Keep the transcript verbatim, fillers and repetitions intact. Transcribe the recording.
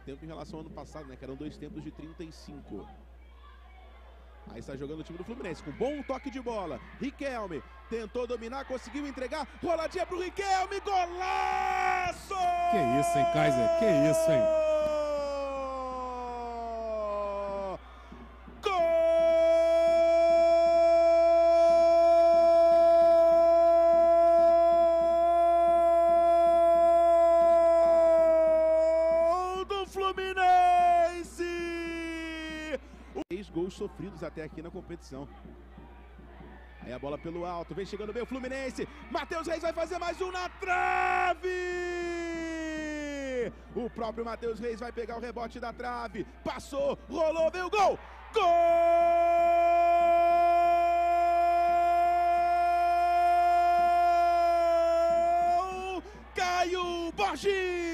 tempo em relação ao ano passado, né? Que eram dois tempos de trinta e cinco. Aí está jogando o time do Fluminense com bom toque de bola. Riquelme tentou dominar, conseguiu entregar. Roladinha pro Riquelme, golaço! Que isso, hein, Kaiser? Que isso, hein? Três gols sofridos até aqui na competição. Aí a bola pelo alto, vem chegando bem o Fluminense. Matheus Reis vai fazer mais um na trave! O próprio Matheus Reis vai pegar o rebote da trave. Passou, rolou, veio o gol! Gol! Caio Borges!